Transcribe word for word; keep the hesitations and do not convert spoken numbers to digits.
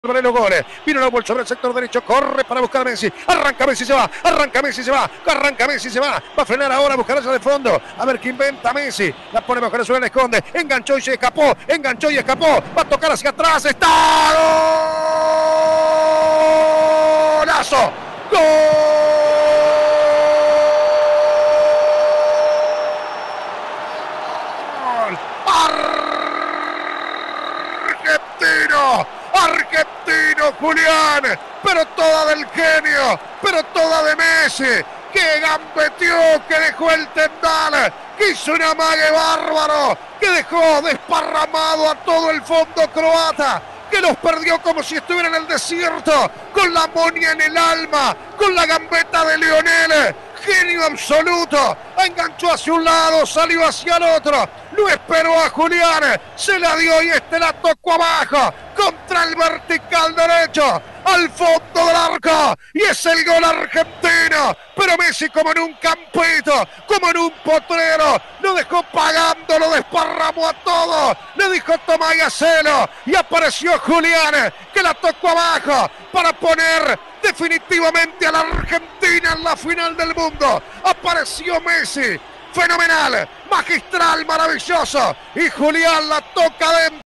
Para los goles, vino la vuelta sobre el sector derecho, corre para buscar a Messi, arranca Messi, se va, arranca Messi, se va, arranca Messi, se va, va a frenar ahora, buscar allá de fondo, a ver qué inventa Messi, la pone bajo la suela, la esconde, enganchó y se escapó, enganchó y escapó, va a tocar hacia atrás, está, golazo, gol, argentino, argentino Julián, pero toda del genio, pero toda de Messi, que gambeteó, que dejó el tendal, que hizo un amague bárbaro, que dejó desparramado a todo el fondo croata, que los perdió como si estuviera en el desierto, con la monia en el alma, con la gambeta de Lionel, genio absoluto, enganchó hacia un lado, salió hacia el otro, no esperó a Julián, se la dio y este la tocó abajo, contra el vertical derecho, al fondo del arco, y es el gol argentino, pero Messi como en un campito, como en un potrero, lo dejó pagando, lo desparramó a todo, le dijo toma y hacelo, y apareció Julián, que la tocó abajo, para poner definitivamente a la Argentina en la final del mundo, apareció Messi, fenomenal, magistral, maravilloso, y Julián la toca dentro.